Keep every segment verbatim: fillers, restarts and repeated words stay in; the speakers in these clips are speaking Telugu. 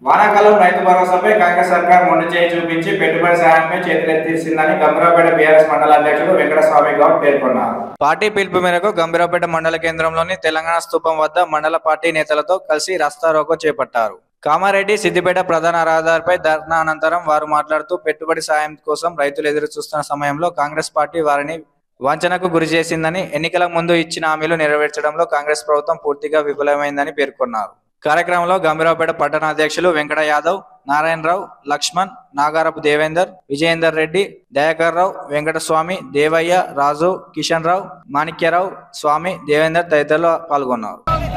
వానాకాలం రైతు భరోసాపై కాంగ్రెస్ సర్కార్ మొండి చేయి చూపించి పెట్టుబడి సాయంపై చేతులెత్తేసిందని గంభీరావుపేట బీఆర్ఎస్ మండల అధ్యక్షుడు వెంకటస్వామి గౌడ్ పేర్కొన్నారు. పార్టీ పిలుపు మేరకు గంభీరావుపేట మండల కేంద్రంలోని తెలంగాణ స్తూపం వద్ద మండల పార్టీ నేతలతో కలిసి రాస్తారోకో చేపట్టారు. కామారెడ్డి సిద్దిపేట ప్రధాన రహదారిపై ధర్నా అనంతరం వారు మాట్లాడుతూ పెట్టుబడి సాయం కోసం రైతులు ఎదురు చూస్తున్న సమయంలో కాంగ్రెస్ పార్టీ వారిని వంచనకు గురి చేసిందని, ఎన్నికల ముందు ఇచ్చిన హామీలు నెరవేర్చడంలో కాంగ్రెస్ ప్రభుత్వం పూర్తిగా విఫలమైందని పేర్కొన్నారు. కార్యక్రమంలో గంభీరావుపేట పట్టణ అధ్యక్షులు వెంకట యాదవ్, నారాయణరావు, లక్ష్మణ్, నాగారపు దేవేందర్, విజయేందర్ రెడ్డి, దయాకర్ రావు, వెంకటస్వామి, దేవయ్య, రాజు, కిషన్ రావు, మాణిక్యరావు, స్వామి, దేవేందర్ తదితరులు పాల్గొన్నారు.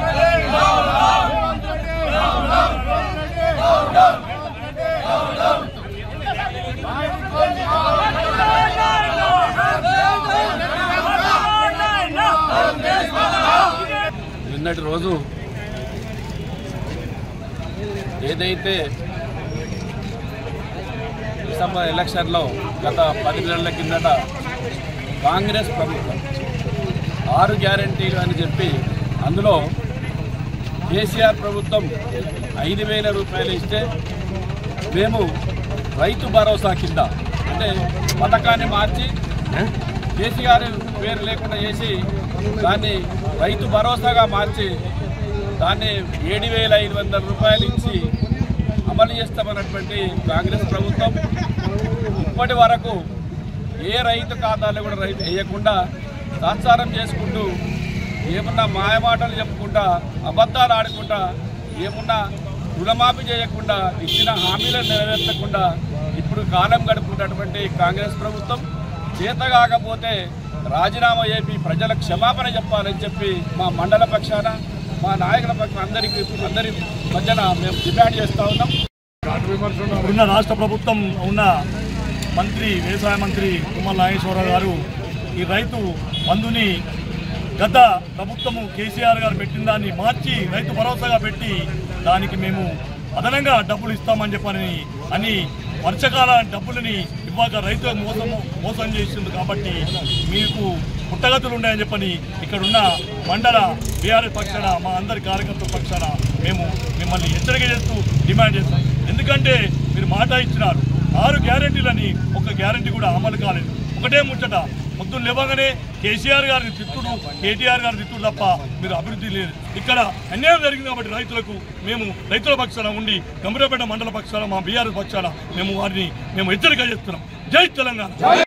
నిన్నటి రోజు ఏదైతే డిసెంబర్ ఎలక్షన్లో గత పది నెలల కిందట కాంగ్రెస్ ప్రభుత్వం ఆరు గ్యారంటీలు అని చెప్పి అందులో కేసీఆర్ ప్రభుత్వం ఐదు వేల రూపాయలు ఇస్తే మేము రైతు భరోసా కింద అంటే పథకాన్ని మార్చి కేసీఆర్ పేరు లేకుండా చేసి దాన్ని రైతు భరోసాగా మార్చి దాన్ని ఏడు వేల ఐదు వందల రూపాయలు ఇచ్చి అమలు చేస్తామన్నటువంటి కాంగ్రెస్ ప్రభుత్వం ఇప్పటి వరకు ఏ రైతు ఖాతాలో కూడా రైతు వేయకుండా తాత్సారం చేసుకుంటూ ఏమున్నా మాయమాటలు చెప్పుకుంటా అబద్ధాలు ఆడుకుంటా ఏమున్నా రుణమాఫీ చేయకుండా ఇచ్చిన హామీలను నెరవేర్చకుండా ఇప్పుడు కాలం గడుపుతున్నటువంటి కాంగ్రెస్ ప్రభుత్వం చేత కాకపోతే రాజీనామా చేపి ప్రజల క్షమాపణ చెప్పాలని చెప్పి మా మండల పక్షాన మా నాయకుల పక్షాన అందరికీ అందరి మధ్యన మేము డిమాండ్ చేస్తూ ఉన్నాం. ఉన్న రాష్ట్ర ప్రభుత్వం ఉన్న మంత్రి వ్యవసాయ మంత్రి తుమ్మల నాగేశ్వరరావు గారు ఈ రైతు బంధుని గత ప్రభుత్వము కేసీఆర్ గారు పెట్టిన దాన్ని మార్చి రైతు భరోసాగా పెట్టి దానికి మేము అదనంగా డబ్బులు ఇస్తామని చెప్పని అని వర్షకాల డబ్బులని ఇవ్వక రైతులకు మోసం మోసం చేసింది కాబట్టి మీకు పుట్టగతులు ఉన్నాయని చెప్పని ఇక్కడున్న మండల బీఆర్ఎస్ పక్షాన మా అందరి కార్యకర్తల పక్షాన మేము మిమ్మల్ని హెచ్చరిక చేస్తూ డిమాండ్ చేస్తాం. ఎందుకంటే మీరు మాట ఇచ్చినారు ఆరు గ్యారెంటీలని ఒక గ్యారెంటీ కూడా అమలు కాలేదు. ఒకటే ముచ్చట పొద్దున్న లేవగానే కేసీఆర్ గారిని తిట్టుడు కేటీఆర్ గారిని తిట్టుడు తప్ప మీరు అభివృద్ధి లేదు. ఇక్కడ అన్యాయం జరిగింది కాబట్టి రైతులకు మేము రైతుల పక్షాన ఉండి గంభీరావుపేట మండల పక్షాన మా బీఆర్ఎస్ పక్షాన మేము వారిని మేము హెచ్చరిక చేస్తున్నాం. జై తెలంగాణ.